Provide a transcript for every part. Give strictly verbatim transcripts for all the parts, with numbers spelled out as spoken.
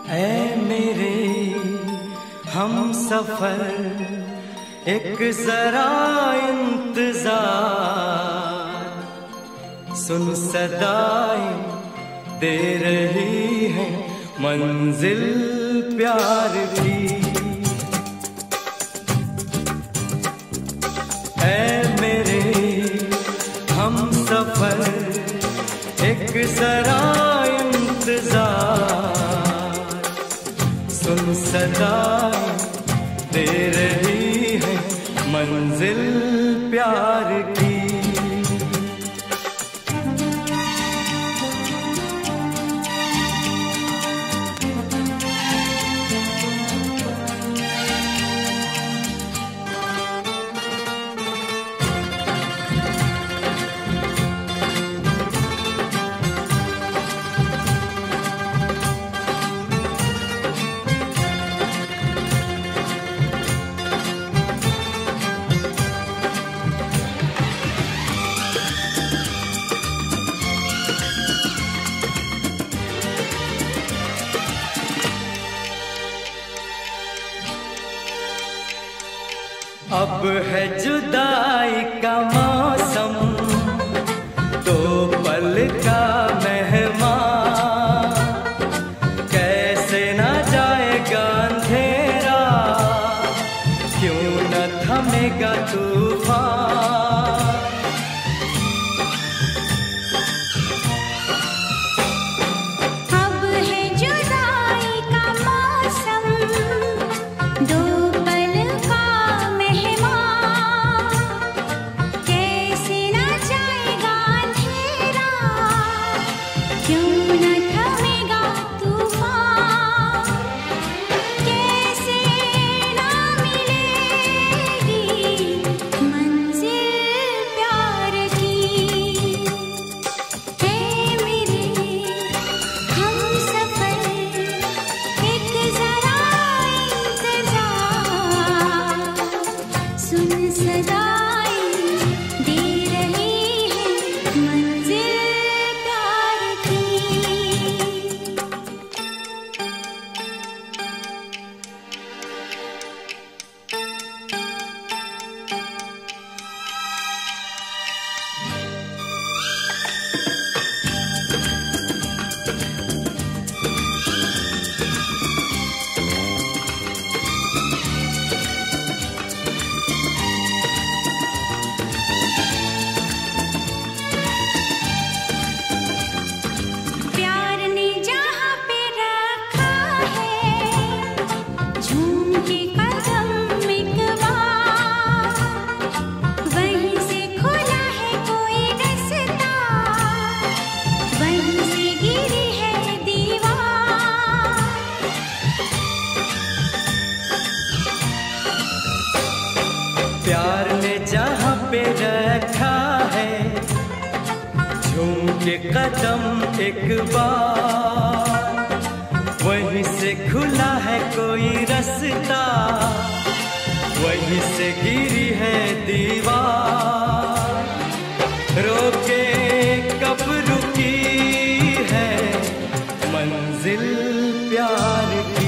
ऐ मेरे हम सफर एक जरा इंतजार, सुन सदाएं दे रही है मंजिल प्यार की। ऐ मेरे हम सफर एक जरा इंतजार, सुन सदाएं दे रही है मंजिल प्यार की। अब है जुदाई का मौसम, दो पल का मेहमान, कैसे ना जाएगा अंधेरा, क्यों न थमेगा तूफान। अब है जुदाई का मौसम, दो प्यार ने जहाँ पे रखा है, झूम के कदम एक बार, वहीं से खुला है कोई रास्ता, वहीं से गिरी है दीवार। रोके कब रुकी है मंजिल प्यार की।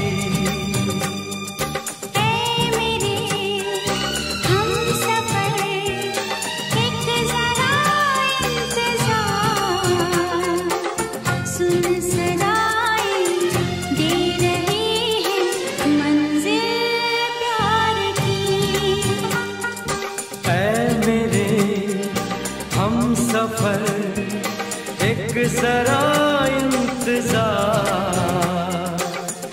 सफर एक जरा इंतजार,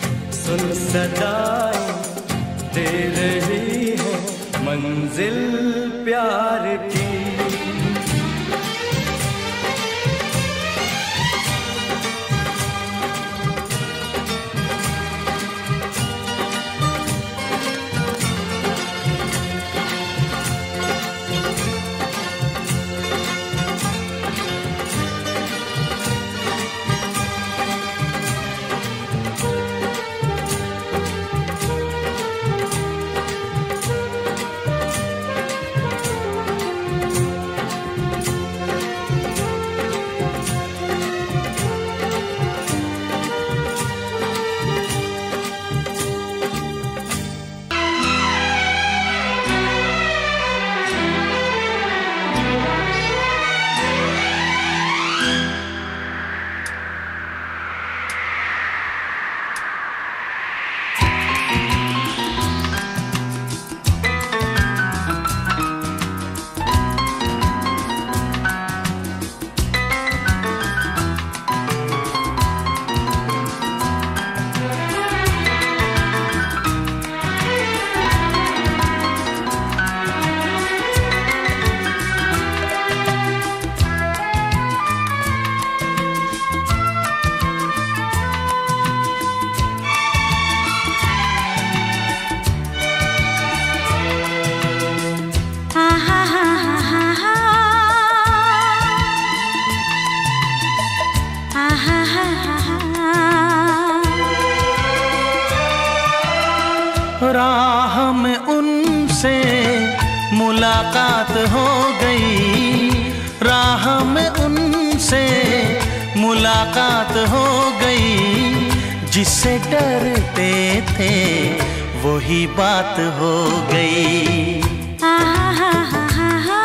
मुलाकात हो गई, राह में उनसे मुलाकात हो गई। जिससे डरते थे वही बात हो गई। आहा हा हा हा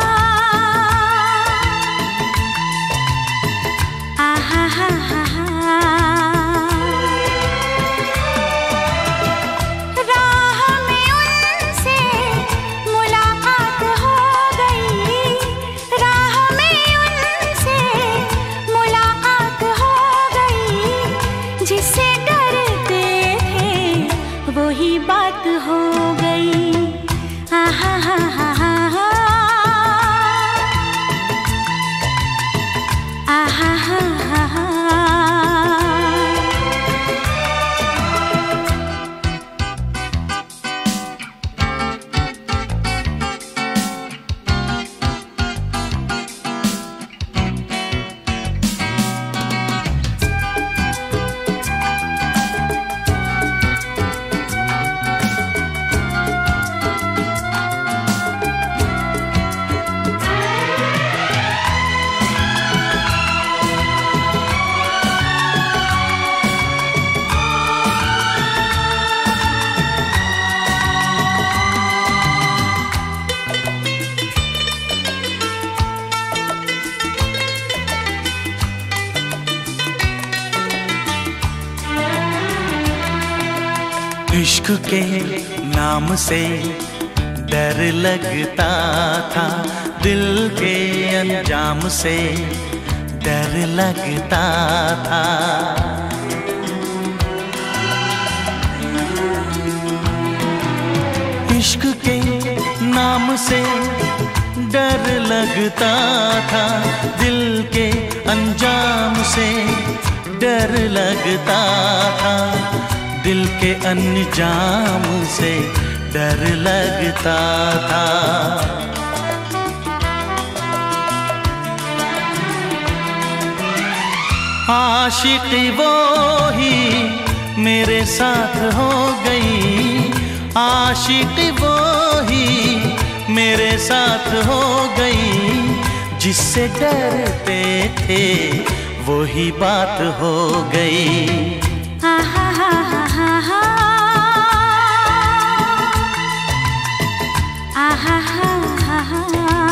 आहा हा हा हा। राह में उनसे मुलाकात हो गई, राह में उनसे मुलाकात हो गई। जिससे डरते थे वही बात हो गई। आहा हा हा हा हा आहा हा हा हा। इश्क के नाम से डर लगता था, दिल के अंजाम से डर लगता था। इश्क के नाम से डर लगता था, दिल के अंजाम से डर लगता था। दिल के अंजाम से डर लगता था। आशिकी वो ही मेरे साथ हो गई, आशिकी वो ही मेरे साथ हो गई। जिससे डरते थे वही बात हो गई। आहा हा हा हा हा आहा हा हा हा।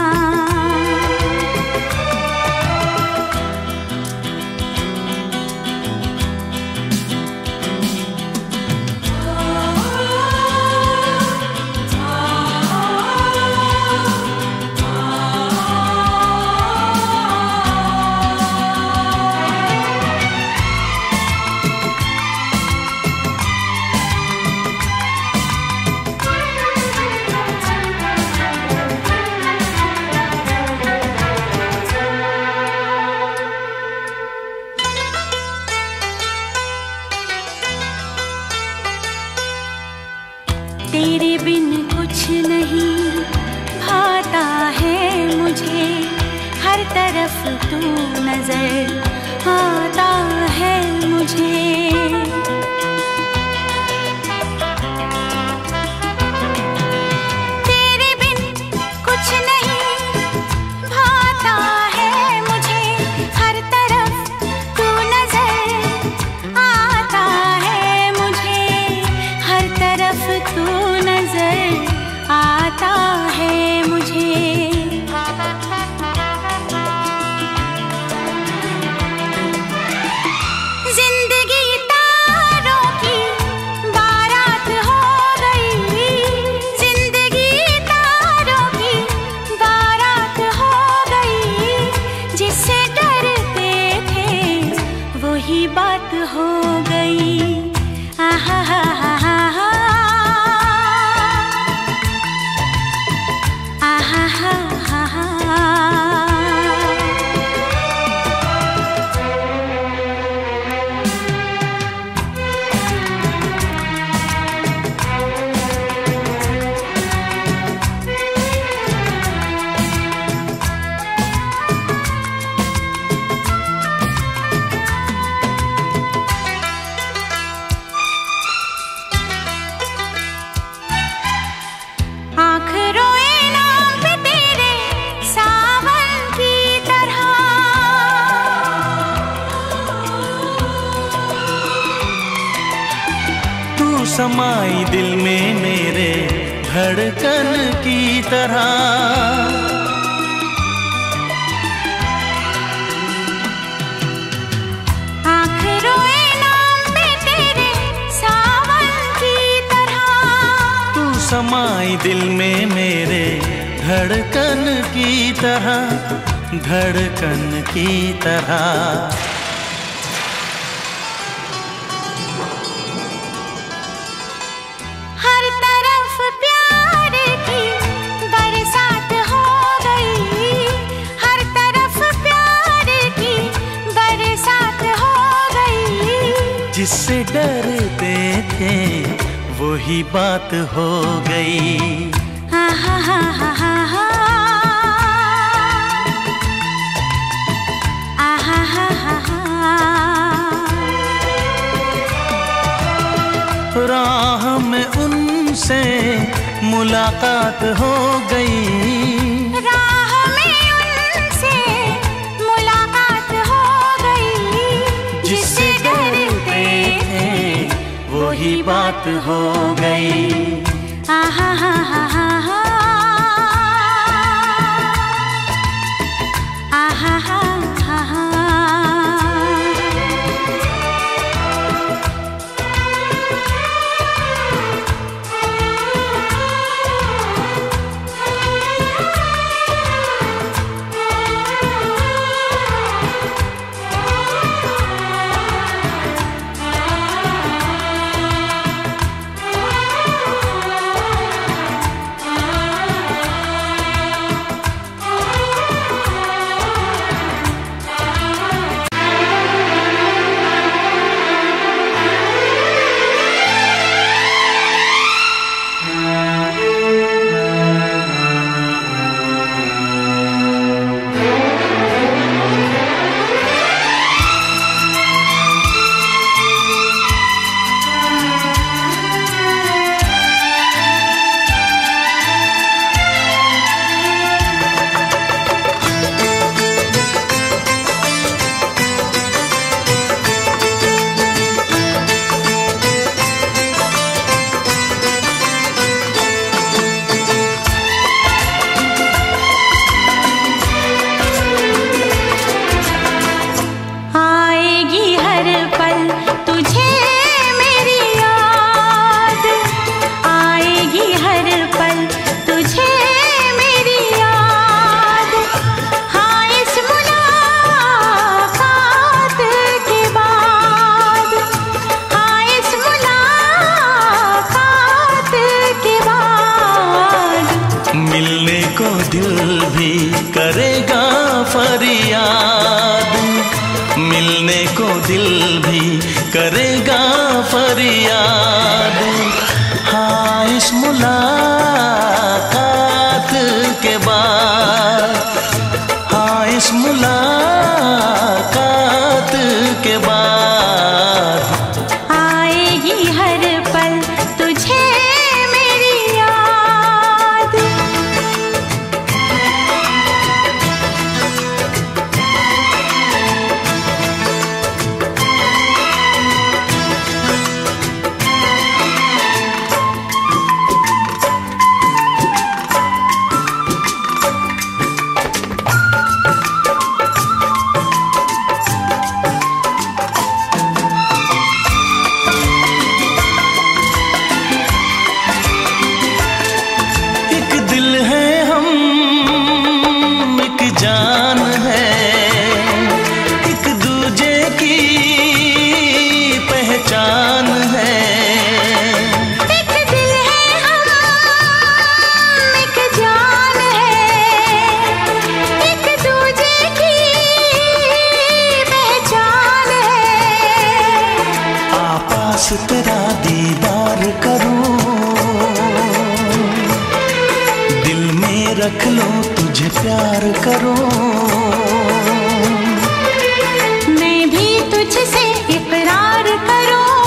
तेरे बिन कुछ नहीं भाता है मुझे, हर तरफ तू नजर आता है मुझे। तेरे बिन कुछ नहीं भाता है मुझे, हर तरफ तू नजर आता है मुझे, हर तरफ तू नजर आता है मुझे। जिंदगी तारों की बारात हो गई, जिंदगी तारों की बारात हो गई। जिससे डरते थे वही बात हो गई। आहा हा हा हा हा आहा हा हा हा। समाई दिल में मेरे धड़कन की तरह। आँख रोए नाम पे तेरे सावन की तरह। तू समाई दिल में मेरे धड़कन की तरह, धड़कन की तरह। हर तरफ प्यार की बरसात हो गई, हर तरफ प्यार की बरसात हो गई। जिससे डरते थे वही बात हो गई। हा हा हा हा हा हा। आहा हा हा हा। राह में उनसे मुलाकात हो गई, राह में उनसे मुलाकात हो गई। जिससे डरते थे वही बात हो गई। आहा हा हा हा हा। आहा हा हा हा। करेगा फरियाद, मिलने को दिल भी करेगा फरियाद। हाँ इस मुलाकात के बाद, हाँ इस मुलाकात के बाद आएगी हर पल तुझे मेरी याद। जान है एक दूजे की पहचान है, एक दिल है हम एक जान है, एक दूजे की पहचान है। आपास तेरा दीदार करूं, दिल में रख लो तुझे प्यार करूं, मैं भी तुझसे इकरार करूं,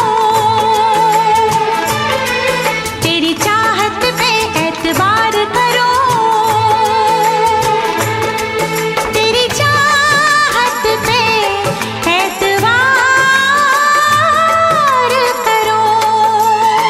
तेरी चाहत पे एतबार करूं, तेरी चाहत पे एतबार करूं।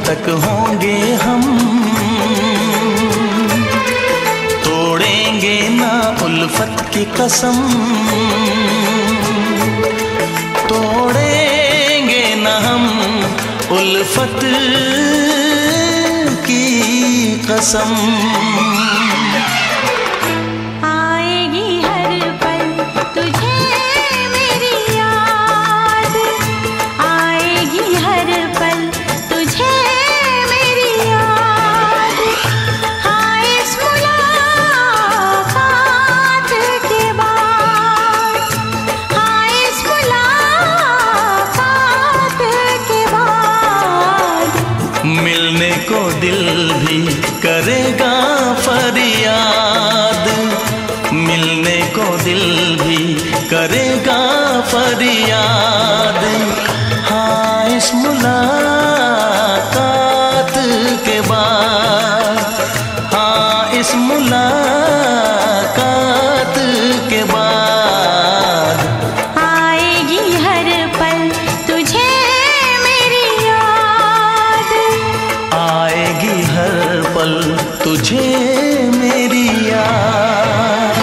तक होंगे हम, तोड़ेंगे ना उल्फत की कसम, तोड़ेंगे ना हम उल्फत की कसम। आएगी हर पल तुझे मेरी याद, आएगी हर पल तुझे मेरी याद। हाँ इस मुलाकात के बाद, हाँ इस मुलाकात के बाद मिलने को दिल भी करेगा फरियाद, मिलने को दिल भी करेगा फरियाद। हाँ इस मुलाकात के बाद, हाँ इस मुलाकात के बाद आएगी हर पल तुझे मेरी याद, आएगी हर पल तुझे मेरी याद।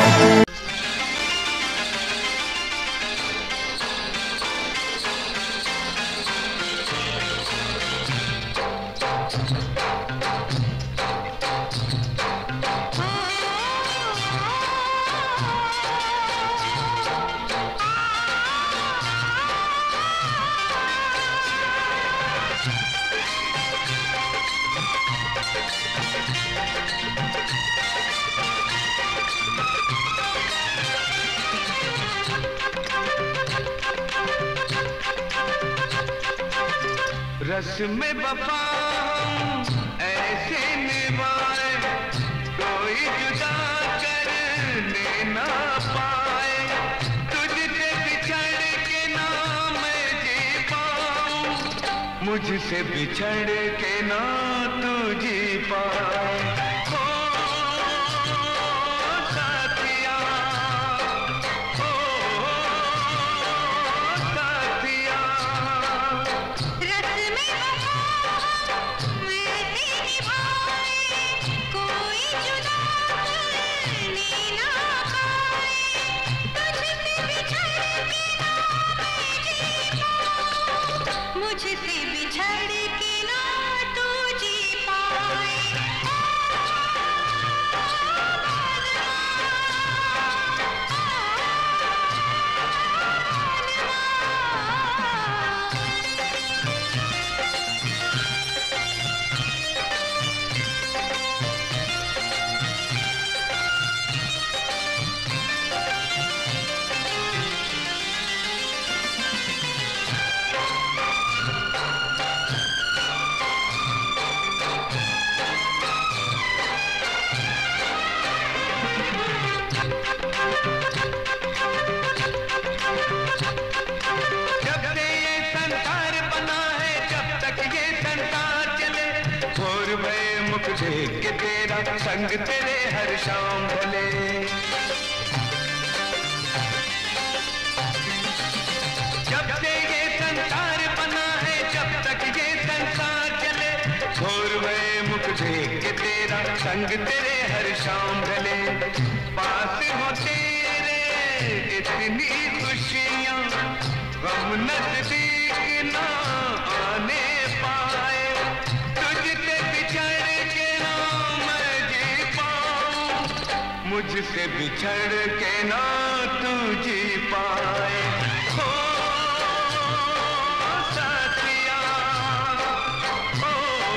रस में वफा हम ऐसे निभाए, कोई जुदा करने ना पाए। तुझसे बिछड़ के ना मैं जी पाऊं, मुझसे बिछड़ के ना तू जी पाए। ओ साथिया, ओ साथिया, रस में वफा ऐसे निभाए, कोई जुदा करने ना पाए। तुझसे बिछड़ के ना मैं जी पाऊं, मुझसे बिछड़ के ना तू जी पाए। जब से ये संसार बना है, जब तक ये संसार चले, भोर भय मुख देख के तेरा संग तेरे हर शाम ढले। जब से ये संसार बना है, जब तक ये संसार चले, भोर भय मुख देख के तेरा संग तेरे हर शाम ढले। पास हो तेरे इतनी खुशियाँ, गम नजदीक ना आने पाए। तुझसे बिछड़ के ना मैं जी पाऊं, मुझसे बिछड़ के ना तू जी पाए। ओ साथिया, ओ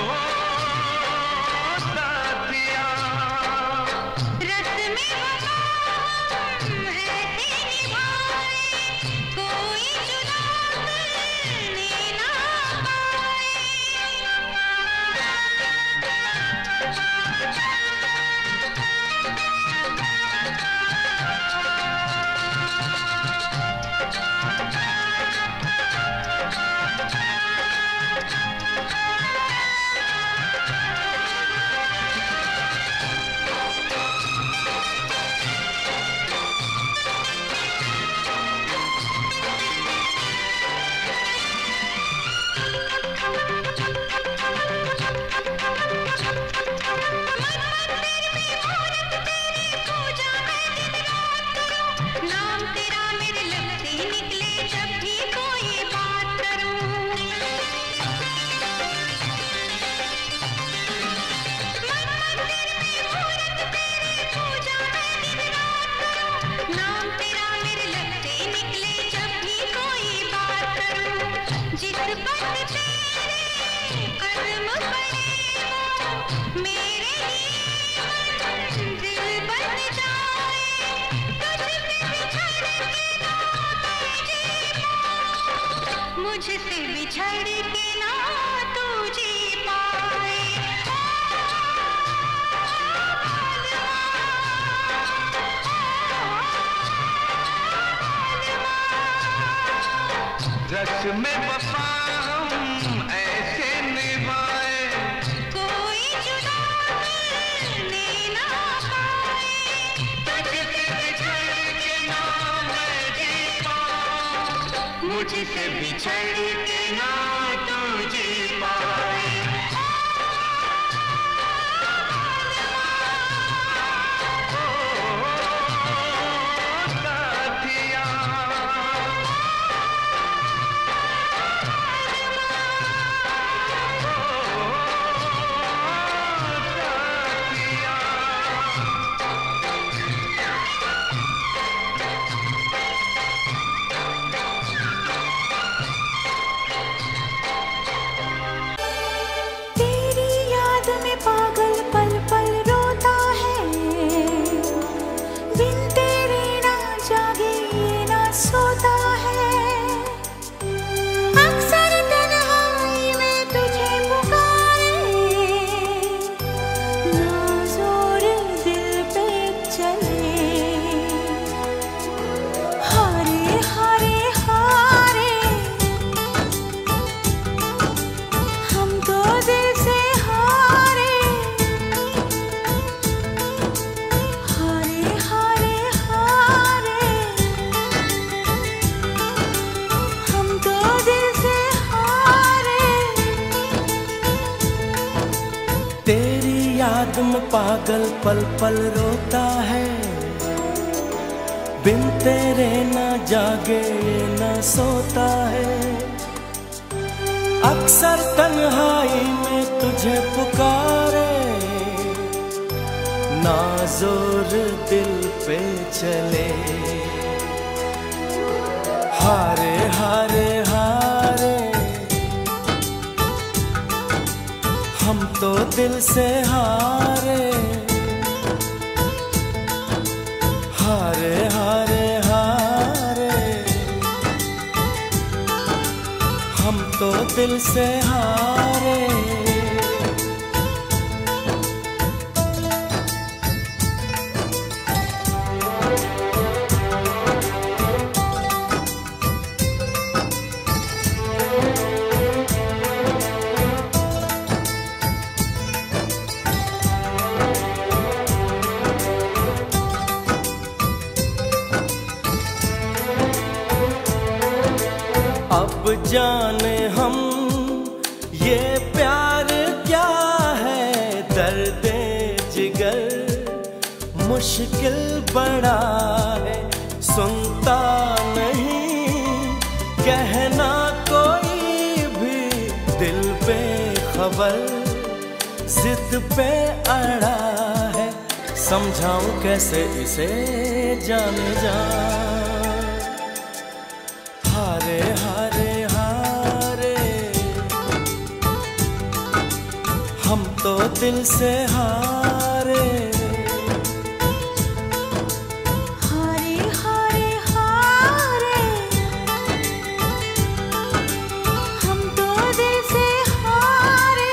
साथिया, रस में वफा हम ऐसे निभाए, कोई जुदा करने ना पाए। मुझसे बिछड़ के ना तू जी पाए। रस्म वफा हम ऐसे निभाए, कोई जुदा करने ना पाए। तुझसे बिछड़ के ना मैं जी पाऊं, मुझसे बिछड़ के ना तू जी पाए। पागल पल पल रोता है, बिन तेरे ना जागे ना सोता है। अक्सर तन्हाई में तुझे पुकारे, ना जोर दिल पे चले। हारे हारे हारे हम तो दिल से हारे। हारे हारे हारे हम तो दिल से हारे। अब जाने हम ये प्यार क्या है, दर्द जिगर मुश्किल बड़ा है। सुनता नहीं कहना कोई भी, दिल पे खबर जिद पे अड़ा है। समझाऊं कैसे इसे जाने जा। हारे हारे हारे हम तो दिल से हारे। हारे हारे हारे हम तो दिल से हारे।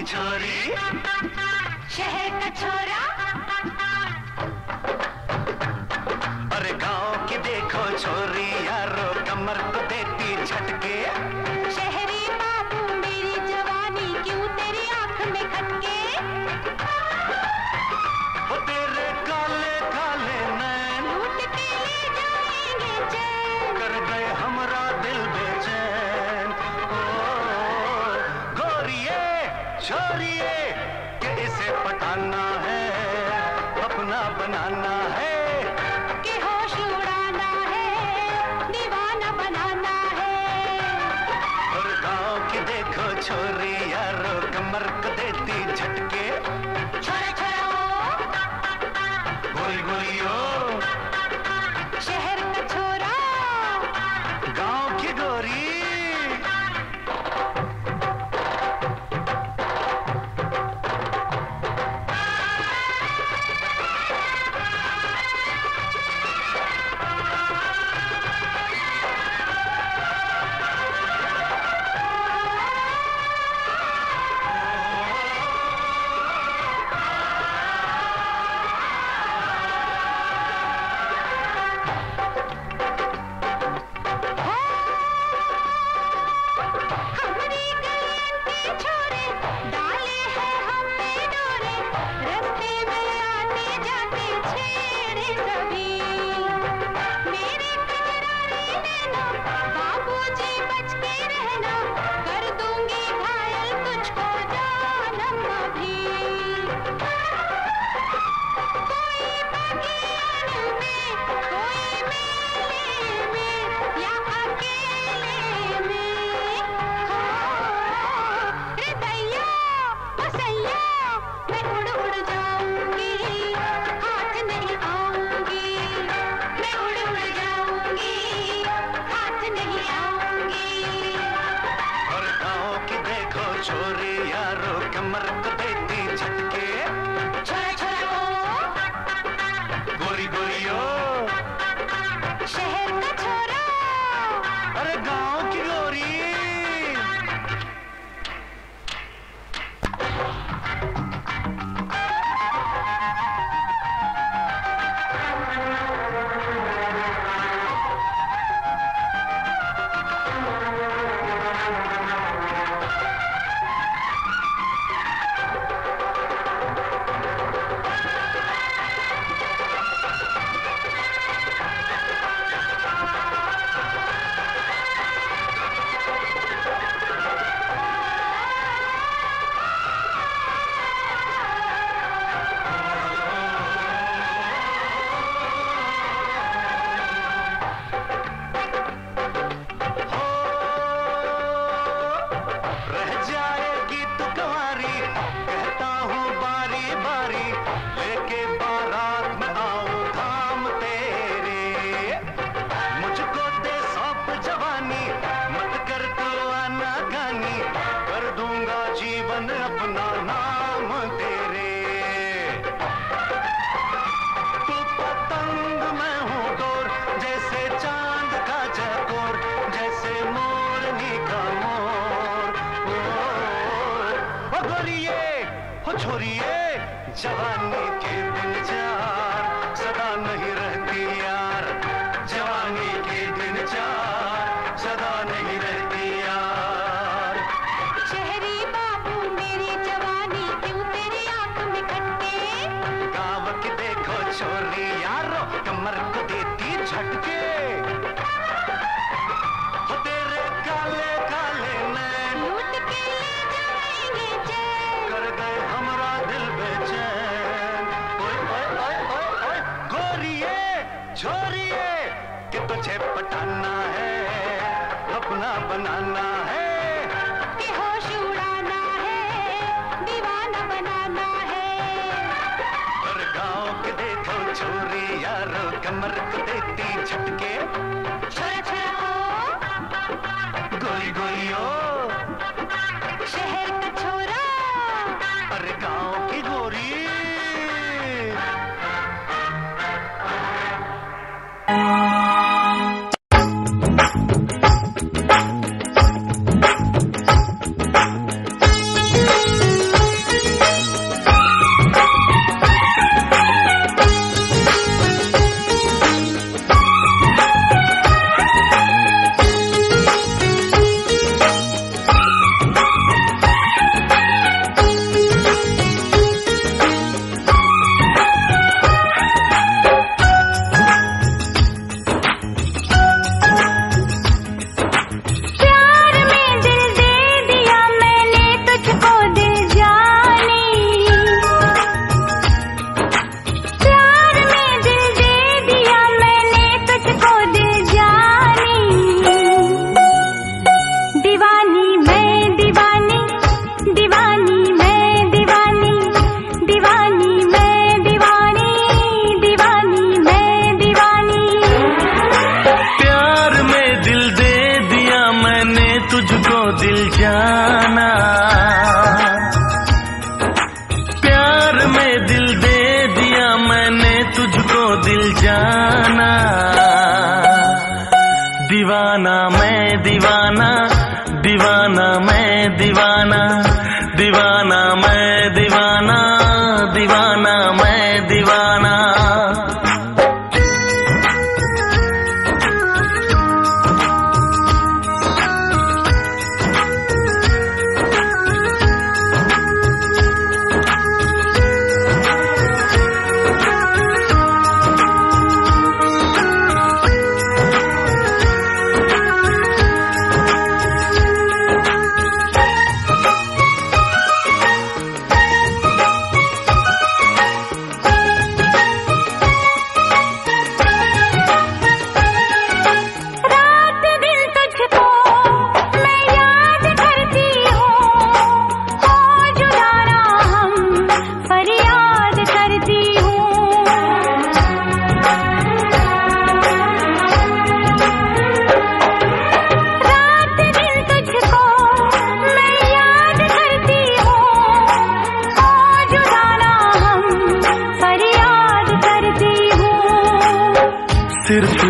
छोरी, शहर का छोरा, अरे गांव की देखो छोरी यारो कमर को देती झटके। शहरी बाबू मेरी जवानी क्यों तेरी आंख में खटके। वो तेरे काले काले नैन लूट के ले जाएंगे चैन, कर गए हमरा दिल बेचैन। ओ गोरिये छोरिये कि इसे पटाना है, अपना बनाना है, कि होश उड़ाना है, दीवाना बनाना है। और गांव की देखो छोरी यारो कमर को देती झटके। छोरा छोरा ओ, गोरी गोरी ओ, शहर का छोरा, गांव की गोरी। हमारी गलियन के छोरे डाले हैं हमने डोरे, रास्ते में आते जाते छेड़े सभी। मेरे कजरारे नैना बाबूजी बच के रहना, कर दूंगी घायल तुझको जानम अभी। कोई बगियान में, कोई मेले में या अकेले में, हो रे दैया बसैया, मैं उड़ उड़ जाऊंगी, हाथ नहीं आऊंगी। मैं उड़ उड़ जाऊंगी, हाथ नहीं आऊंगी। और गांव की देखो छोरी यारो कमर को देती झटके। छोरा छोरा ओ, गोरी गोरी ओ, शहर का छोरा, अरे गांव की गोरी। रह जाएगी तू कुंवारी, कहता हूँ बारी बारी, लेके बारात में आऊं धाम तेरे। मुझको दे सौंप जवानी, मत कर तू आना गानी, कर दूंगा जीवन अपना नाम तेरे। तू पतंग मैं हूँ डोर, जैसे चांद का चकोर, जैसे मोरनी का मोर। ओ, ओ गोरिये हो छोरिये, जवानी के दिन चार सदा नहीं रहती यार। जवानी के दिन चार सदा नहीं रहती यार। शहरी बाबू मेरी जवानी क्यों तेरी आंख में खटके। गाँव की देखो छोरी यारो कमर को देती झटके। हो तेरे काले काले नैन लूट के ले जाएंगे चैन, कर गए हमरा दिल बेचैन। ओए ओए ओए ओए ओए गोरिये छोरिये कि तुझे पटाना है, अपना बनाना है, कि होश उड़ाना है, दीवाना बनाना है। और गाँव के देखो छोरी यारो कमर को देती झटके। छोरा छोरा ओ, गोरी गोरी ओ, शहर का छोरा, अरे गाँव की गोरी।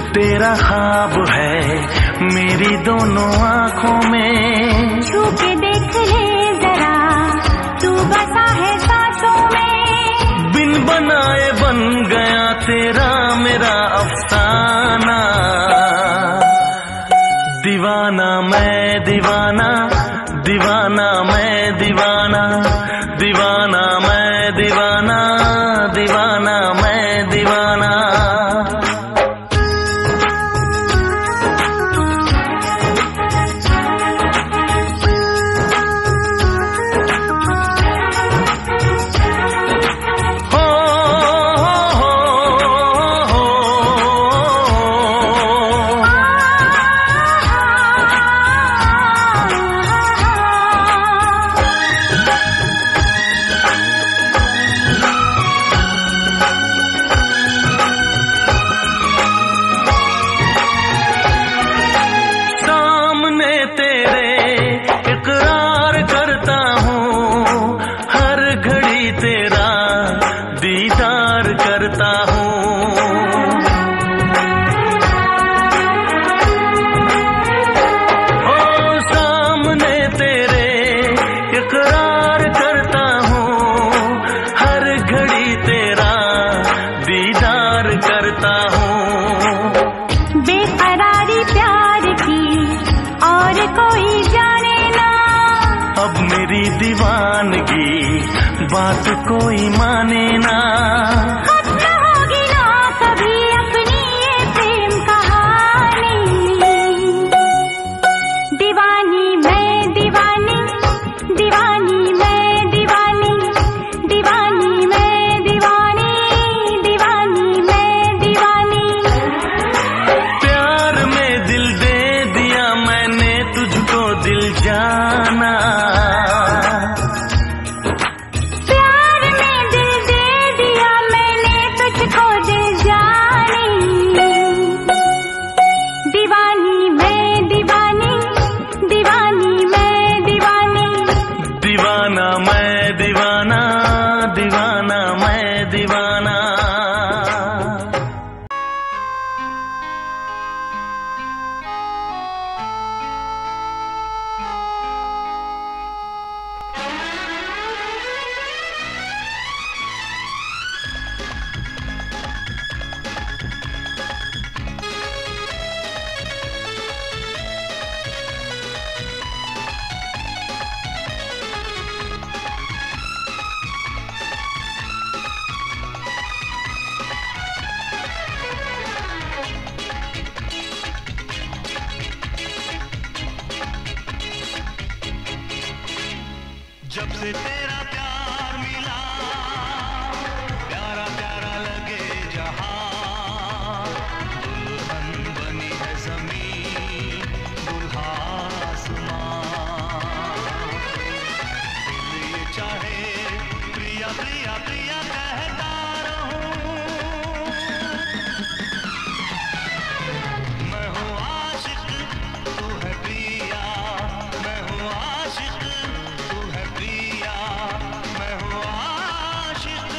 तेरा ख्वाब है मेरी दोनों आँखों में। छू के देख ले जरा तू बसा है सांसों में। बिन बनाए बन गया तेरा मेरा अफसाना। दीवाना मैं दीवाना, दीवाना मैं दीवाना, दीवाना मैं दीवाना, दीवाना मैं दीवाना। बात कोई माने ना। खत्म होगी ना कभी अपनी ये प्रेम कहानी। दीवानी मैं दीवानी, दीवानी मैं दीवानी, दीवानी मैं दीवानी, दीवानी मैं दीवानी। प्यार में दिल दे दिया मैंने तुझको दिल जाना। जब से तेरा प्यार मिला प्यारा प्यारा लगे जहां। दुल्हन बनी है ज़मीं दुल्हा आसमां। दिल ये चाहे प्रिया प्रिया प्रिया कहता रहूं। मैं हूँ आशिक तू है प्रिया, मैं हूँ आशिक तू है प्रिया, मैं हूँ आशिक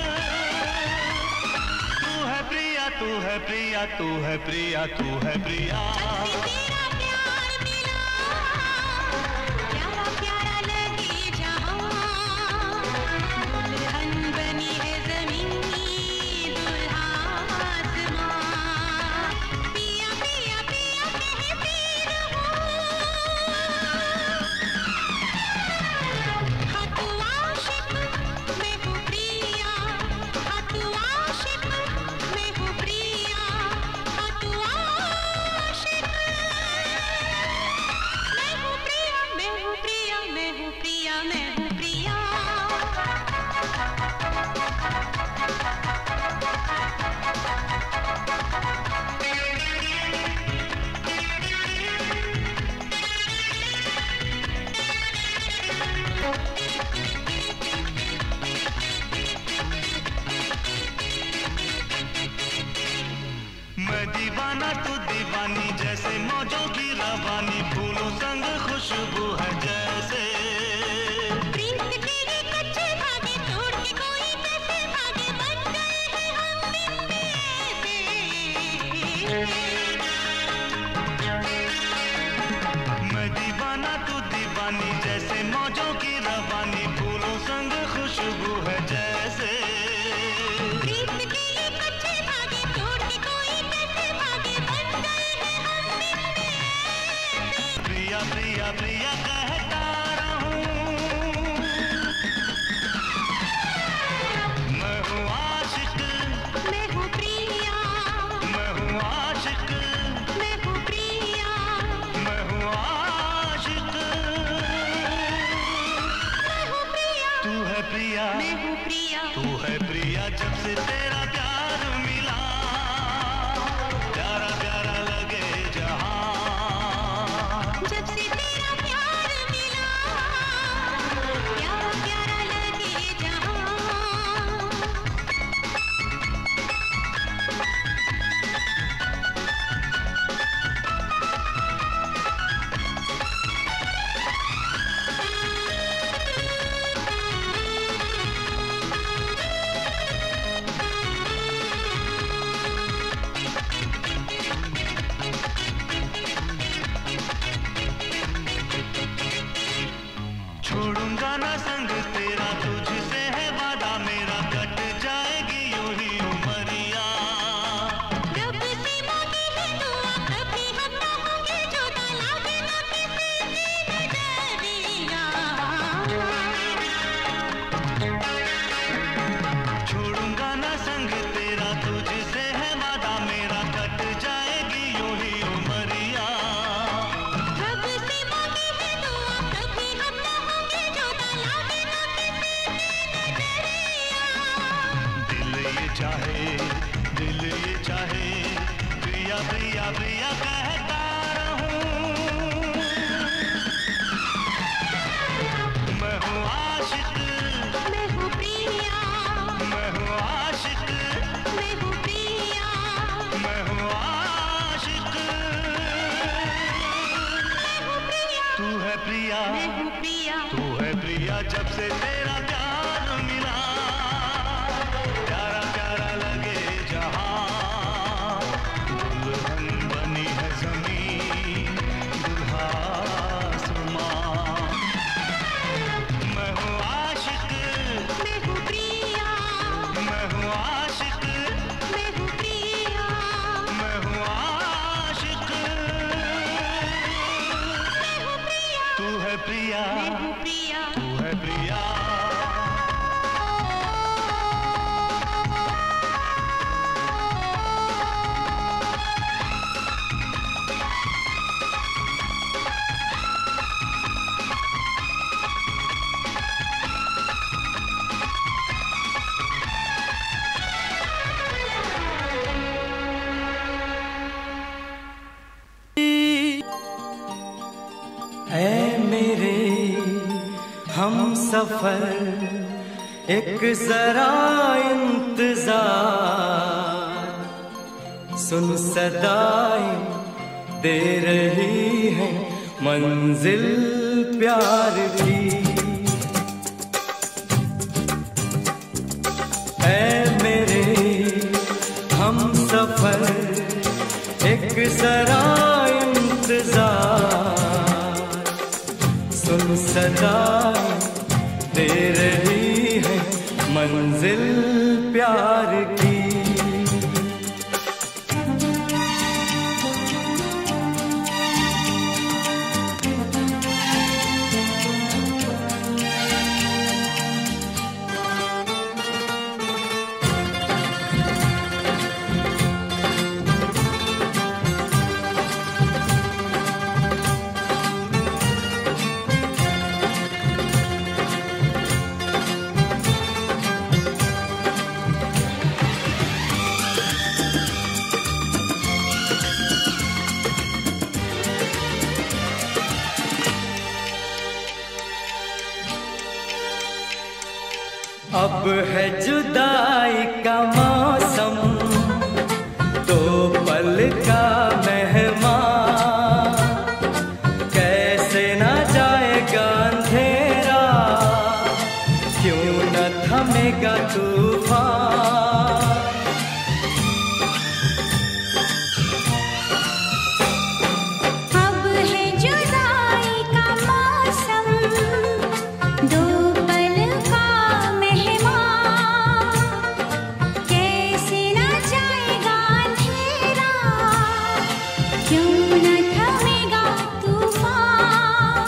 तू है प्रिया, तू है प्रिया, तू है प्रिया, तू है प्रिया। तेरा प्यार मिला प्यारा प्यारा लगे जहां। दुल्हन बनी है ज़मीं दुल्हा आसमां। पिया पिया पिया कहती रहूं। हाँ तू आशिक मैं हूँ प्रिया, हाँ तू आशिक मैं हूँ प्रिया, हाँ तू आशिक मैं हूँ प्रिया, मैं हूँ प्रिया, मैं हूँ प्रिया, मैं हूँ प्रिया। मैं दीवाना तू दीवानी जैसे मौजों की रवानी। फूलों संग खुशबू है जैसे प्रीत के ये कच्चे धागे तोड़ के कोई कैसे भागे। बन गए हैं हम बिन से। प्रिया प्रिया कहता रहूं। मैं हूँ आशिक, मैं हूँ प्रिया, मैं हूँ आशिक, मैं हूँ प्रिया, मैं हूँ आशिक। मैं हूँ प्रिया, तू है प्रिया, मैं हूँ प्रिया, तू है प्रिया। जब से तेरा प्यार मिला, प्यारा प्यारा लगे जहां। जब से तेरा प्यार मिला, प्यारा प्यारा लगे जहां। छोड़ूंगा ना संग तेरा, तुझसे है वादा मेरा, कट जाएगी यूं ही उमरिया। रब से मांगी है दुआ, कभी हम ना होंगे जुदा, लागे ना किसी की नजरिया। छोड़ूंगा ना संग तेरा, तुझसे है वादा मेरा, कट जाएगी यूं ही उमरिया। रब से मांगी है दुआ, कभी हम ना होंगे जुदा, लागे ना किसी की नजरिया। दिल ये चाहे, दिल ये चाहे, प्रिया प्रिया प्रिया कहता रहूं। मैं हूँ आशिक, मैं हूँ प्रिया, मैं हूँ आशिक, मैं हूँ प्रिया, मैं हूँ आशिक। मैं हूँ प्रिया, तू है प्रिया, मैं हूँ प्रिया, तू है प्रिया। जब से तेरा प्यार मिला, प्यारा प्यारा लगे जहां। दुल्हन बनी है ज़मीं, दुल्हा आसमां। मैं हूँ आशिक, मैं हूँ प्रिया, मैं हूँ आशिक, मैं हूँ प्रिया, मैं हूँ आशिक। मैं हूँ प्रिया, तू है प्रिया, मैं हूँ प्रिया। तू है प्रिया। ऐ मेरे हम सफर, एक जरा इंतजार, सुन सदाएं दे रही है मंजिल प्यार की। ऐ मेरे हम सफर, एक जरा इंतजार, सुन सदा दे रही है मंजिल प्यार की। अब है जुदाई का मौसम, दो पल का मेहमान, कैसे ना जाएगा अंधेरा, क्यों न थमेगा तूफान। अब है जुदाई का मौसम, दो पल का मेहमान, कैसे न जाएगा अंधेरा, क्यों न थमेगा तूफान।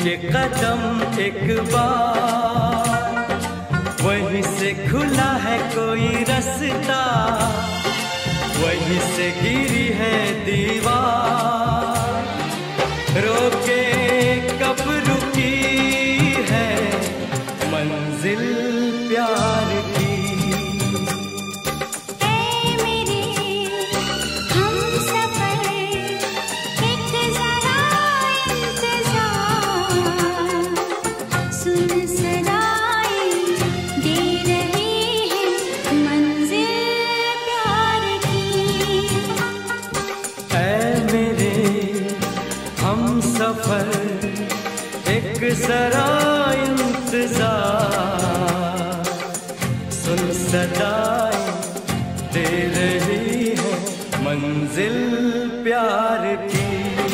एक कदम एक बार, वहीं से खुला है कोई रास्ता, वहीं से गिरी है दीवार। रोके कब रुकी है मंजिल प्यार की। सफर एक जरा इंतजार, सुन सदाएं दे रही है मंजिल प्यार की।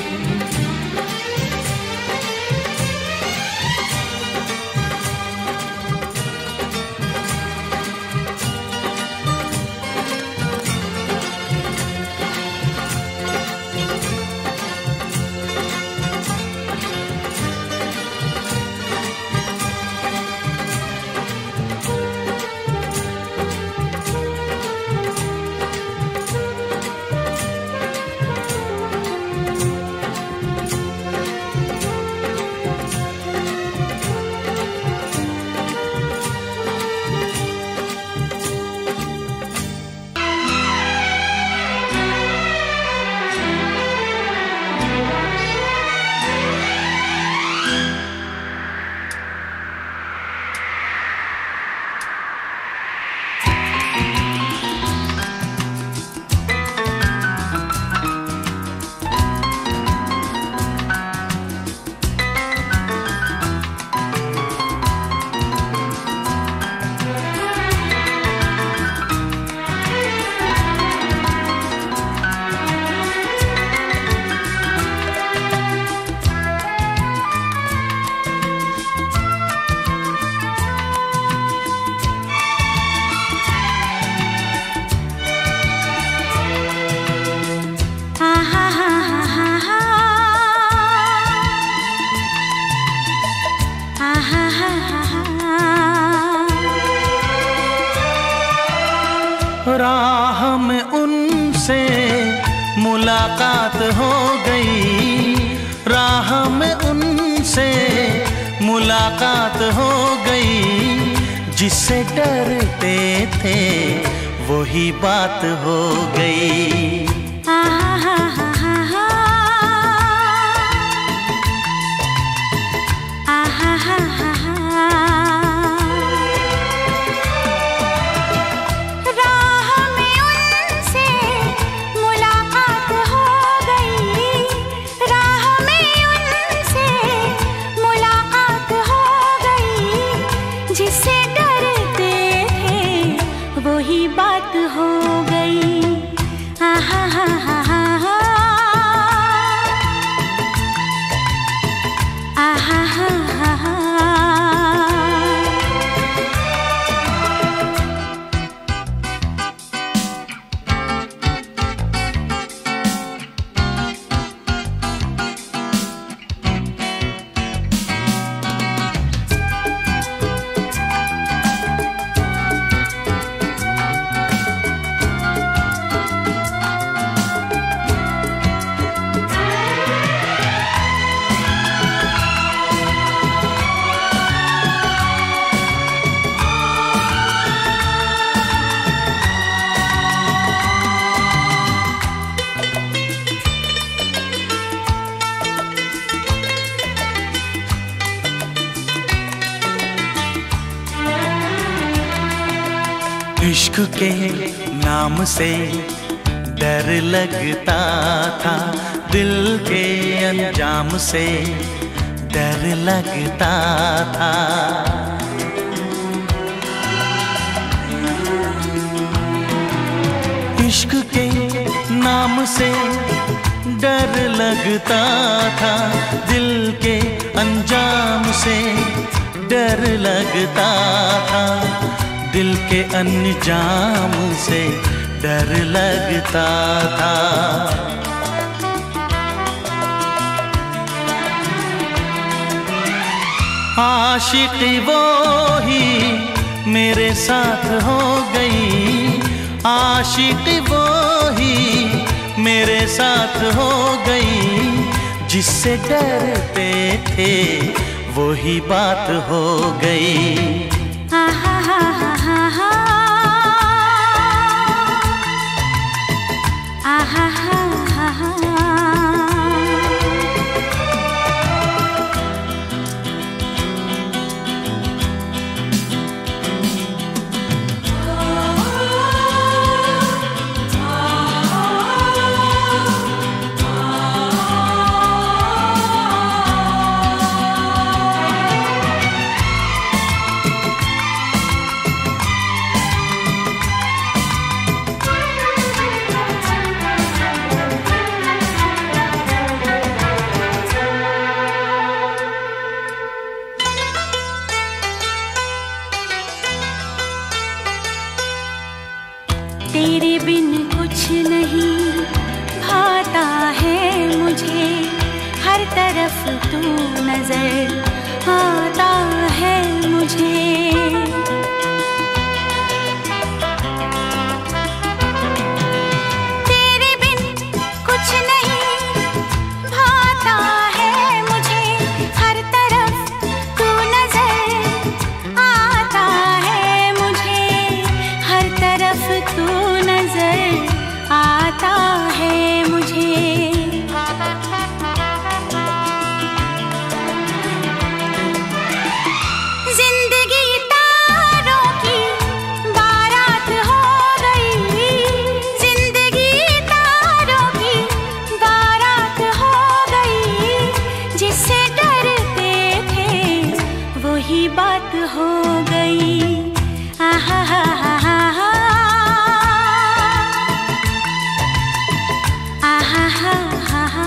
राह में उनसे मुलाकात हो गई, राह में उनसे मुलाकात हो गई। जिससे डरते थे वही बात हो गई। बात हो गई। आहा हा हा हा हा, आहा हा हा हा। इश्क के नाम से डर लगता था, दिल के अंजाम से डर लगता था। इश्क के नाम से डर लगता था, दिल के अंजाम से डर लगता था। दिल के अंजाम से डर लगता था। आशिकी वो ही मेरे साथ हो गई, आशिकी वो ही मेरे साथ हो गई, जिससे डरते थे वही बात हो गई। आहा हा हा हा हा आहा हा हा हा तेरे बिन कुछ नहीं भाता है मुझे, हर तरफ तू नजर आता है मुझे। तेरे बिन कुछ नहीं भाता है मुझे, हर तरफ तू नजर आता है मुझे, हर तरफ तू नजर आता है मुझे। जिंदगी तारों की बारात हो गई, जिंदगी तारों की बारात हो गई, जिससे डरते थे वही बात हो गई। आहा हा हा हा हा आहा हा हा हा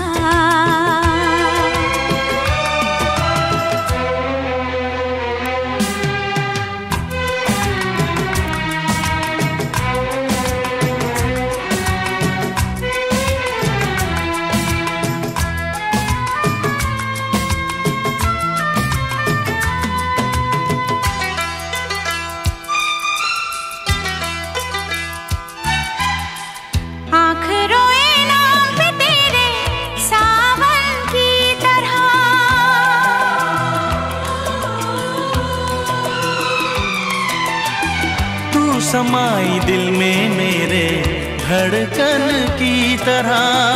आँख रोए नाम पे तेरे सावन की तरह, तू समाई दिल में मेरे धड़कन की तरह।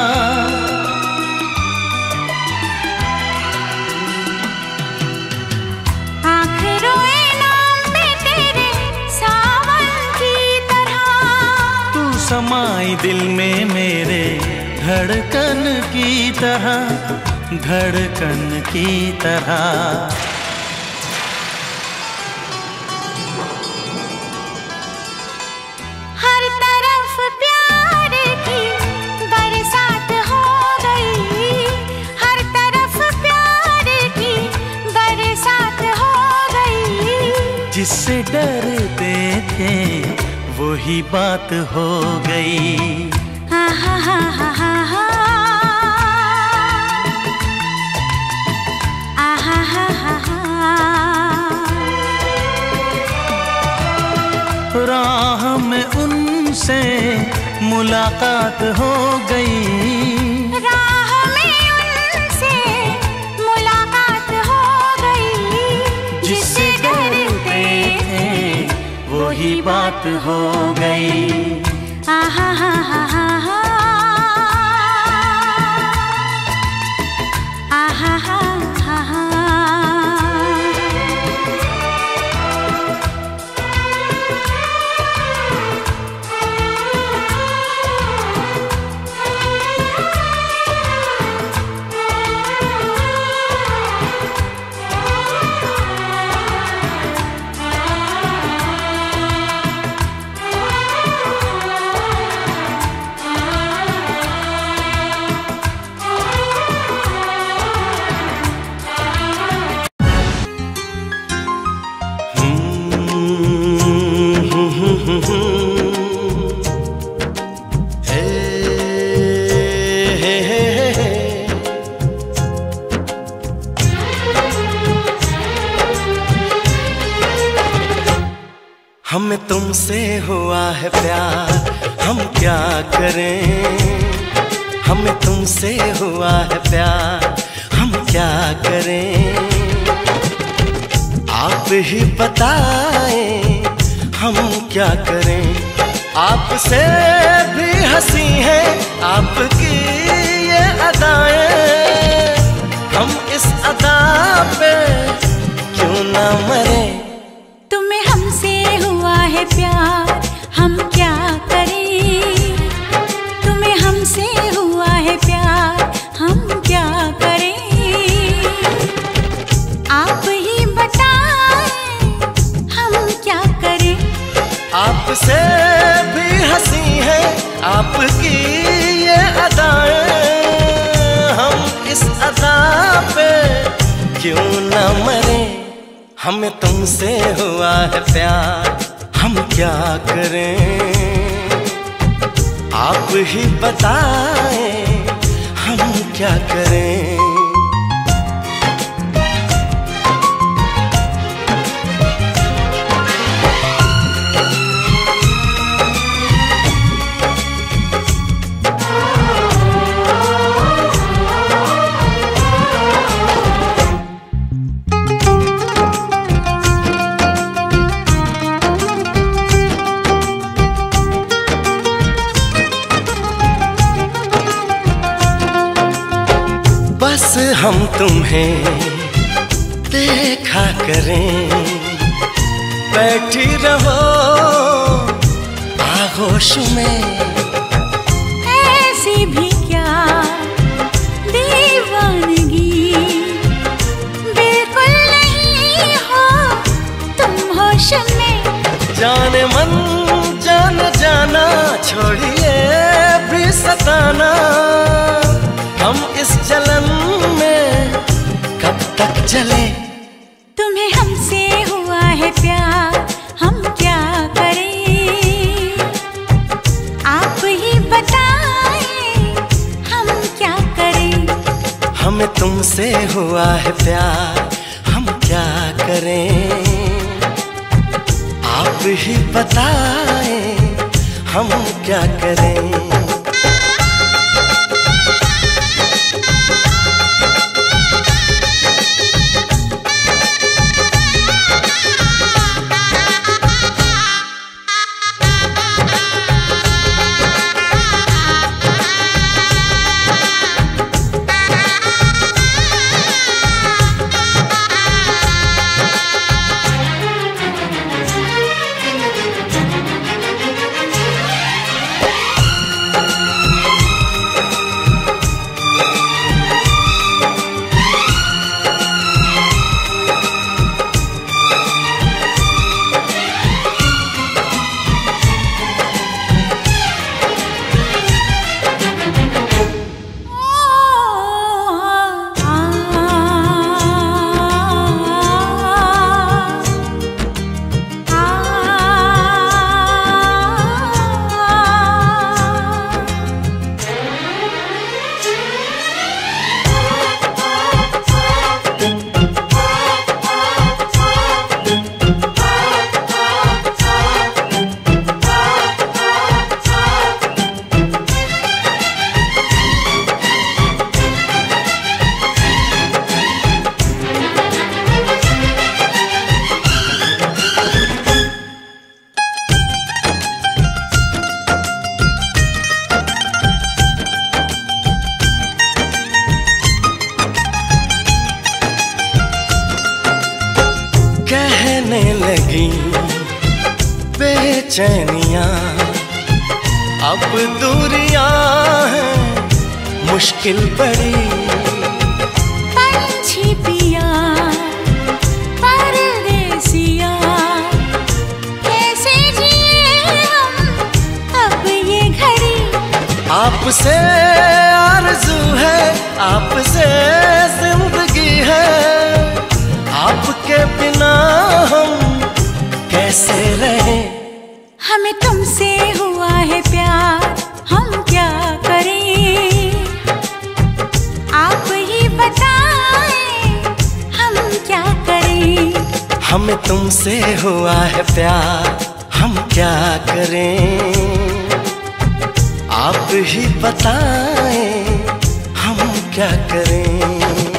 आँख रोए नाम पे तेरे सावन की तरह, तू समाई दिल में मेरे धड़कन की तरह, धड़कन की तरह। हर तरफ प्यार की बरसात हो गई, हर तरफ प्यार की बरसात हो गई, जिससे डरते थे वही बात हो गई। आहा हा हा हा हा आहा हा हा हा राह में उनसे मुलाकात हो गई, राह में उनसे मुलाकात हो गई, जिससे डरते थे वही बात हो गई। आहा हा हा हा हा आहा हा हा हा तुमसे हुआ है प्यार, हम क्या करें। हमें तुमसे हुआ है प्यार, हम क्या करें। आप ही बताएं हम क्या करें। आपसे भी हंसी है आपकी ये अदाएं, हम इस अदा पे क्यों ना मरे। तुम्हें हमसे हुआ है प्यार, हम क्या करें। तुम्हें हमसे हुआ है प्यार, हम क्या करें। आप ही बताएं हम क्या करें। आपसे भी हंसी है आपकी ये अदाएं, हम इस अदा पे क्यों ना मरे। हमें तुमसे हुआ है प्यार, हम क्या करें। आप ही बताएं हम क्या करें। बस हम तुम्हें देखा करें, बैठी रहो आगोश में। ऐसी भी क्या दीवानगी, बिल्कुल नहीं हो तुम होश में। जाने मन जान जाना, छोड़िए भी सताना। हम इस जलन में कब तक जले। तुम्हें हमसे हुआ है प्यार, हम क्या करें। आप ही बताएं हम क्या करें। हमें तुमसे हुआ है प्यार, हम क्या करें। आप ही बताएं हम क्या करें। कहने लगी बेचैनियां, अब दूरियां हैं मुश्किल बड़ी। पंछी पिया परदेसिया, कैसे जिए हम अब ये घड़ी। आपसे आरज़ू है, आपसे जिंदगी है, आपके बिना हम कैसे रहें। हमें तुमसे हुआ है प्यार, हम क्या करें। आप ही बताएं हम क्या करें। हमें तुमसे हुआ है प्यार, हम क्या करें, आप ही बताएं हम क्या करें।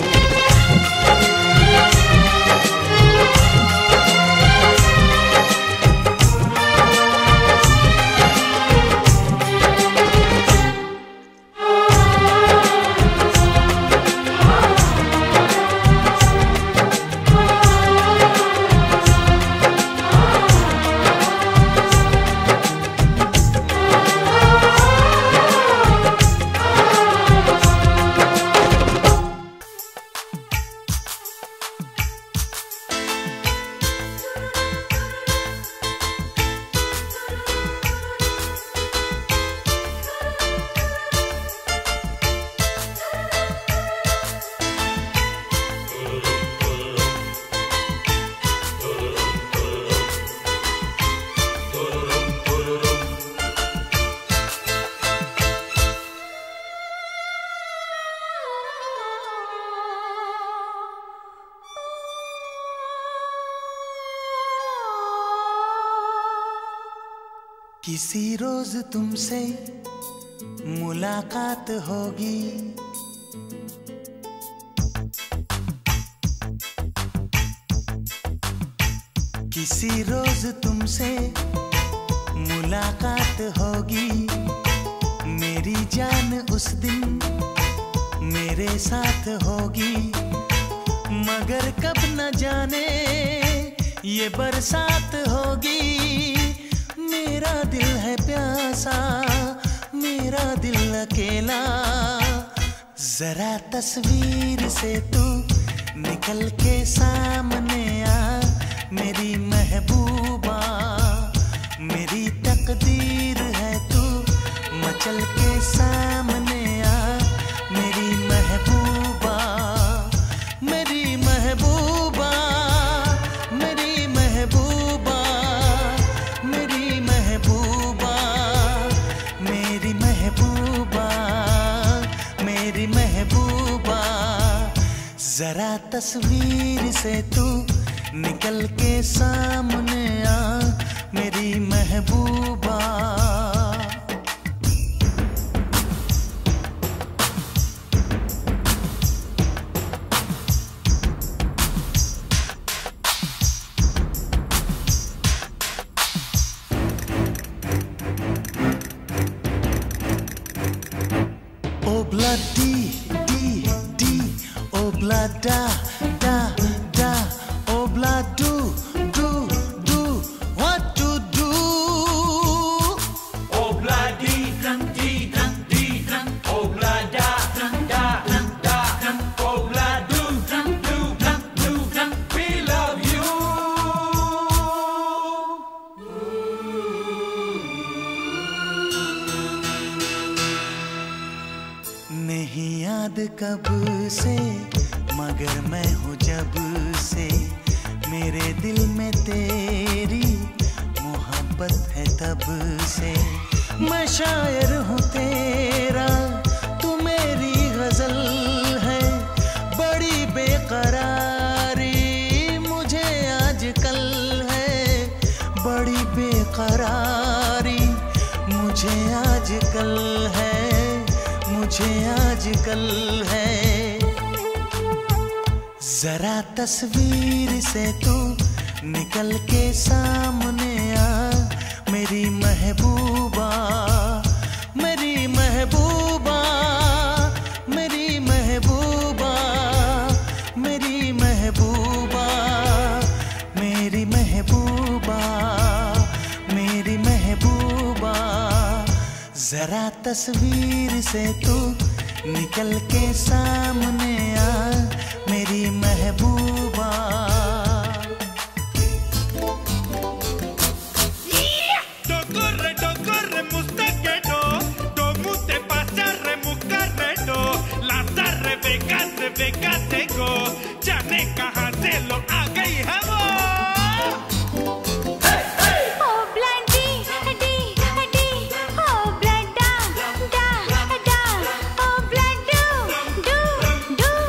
किसी रोज तुमसे मुलाकात होगी, किसी रोज तुमसे मुलाकात होगी। मेरी जान उस दिन मेरे साथ होगी, मगर कब न जाने ये बरसात होगी। मेरा दिल है प्यासा, मेरा दिल अकेला, जरा तस्वीर से तू निकल के सामने आ मेरी महबूबा। मेरी तकदीर है तू मचल के सामने आ मेरी महबूबा। मेरी महबूबा, मेरी महबूबा, मेरी महबूबा, मेरी महबूबा, मेरी महबूबा। जरा तस्वीर से तू निकल के सामने आ मेरी महबूबा। Obla di di di, obla da da da, obla do do do, what to do? Obla di dran di dran di dran, obla da dran da dran da dran, obla do dran do dran do dran. We love you. नहीं याद कब से मगर मैं हूँ जब से, मेरे दिल में तेरी मोहब्बत है तब से। मैं शायर हूँ तेरा, तू मेरी गजल है। बड़ी बेकरारी मुझे आजकल है, बड़ी बेकरारी मुझे आजकल है, मुझे आजकल है। जरा तस्वीर से तू निकल के सामने आ मेरी महबूबा। मेरी महबूबा, मेरी महबूबा, मेरी महबूबा, मेरी महबूबा, मेरी महबूबा। जरा तस्वीर से तू निकल के सामने आ मेरी महबूबा। Docorre, docorre, mustaquero, do mute pasarre, mucarredo, lazarre, vegase, vegase go, जाने कहाँ से लो आ गई है वो। Oh, blood, da, da, da. Oh, blood, do, do, do.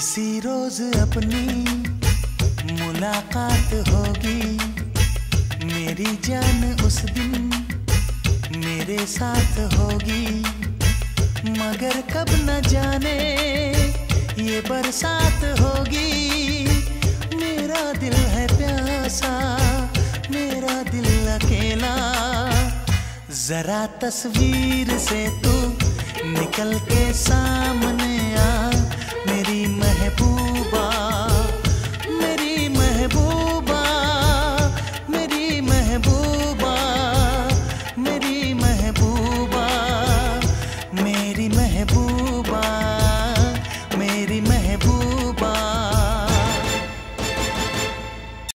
किसी रोज अपनी मुलाकात होगी, मेरी जान उस दिन मेरे साथ होगी। मगर कब न जाने ये बरसात होगी। मेरा दिल है प्यासा, मेरा दिल अकेला। जरा तस्वीर से तू निकल के सामने आ, मेरी महबूब